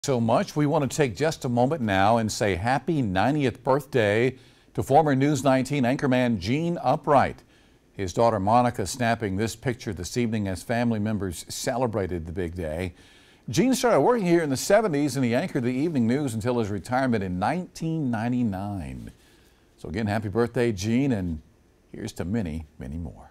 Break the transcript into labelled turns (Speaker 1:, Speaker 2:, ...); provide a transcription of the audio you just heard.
Speaker 1: So much. We want to take just a moment now and say happy 90th birthday to former News 19 anchorman Gene Upright. His daughter Monica snapping this picture this evening as family members celebrated the big day. Gene started working here in the 70s and he anchored the evening news until his retirement in 1999. So again, happy birthday, Gene, and here's to many, many more.